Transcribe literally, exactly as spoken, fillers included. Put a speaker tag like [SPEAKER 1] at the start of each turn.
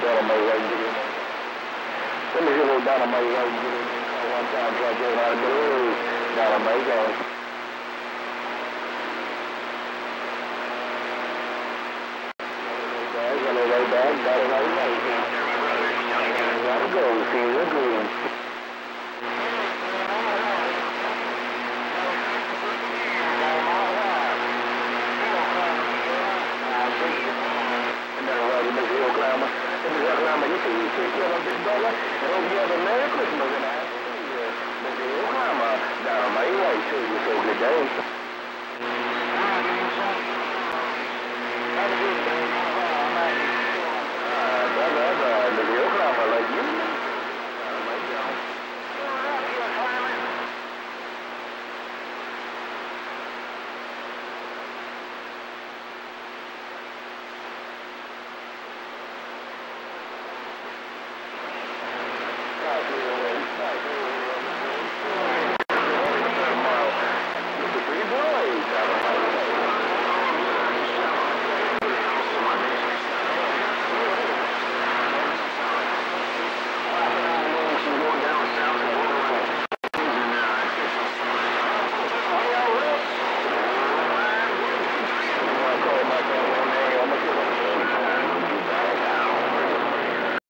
[SPEAKER 1] dynamite right and get in there. Let me see a little dynamite right and get in there. One time, try to get out of there. Dynamite going. Got it right back, got it right right. Gotta go, see, we're good. Climber. This is Oklahoma. You see, you take care of this brother, and over here, the Merry Christmas, and I, Mister Oklahoma, down on my way, too. You so good day.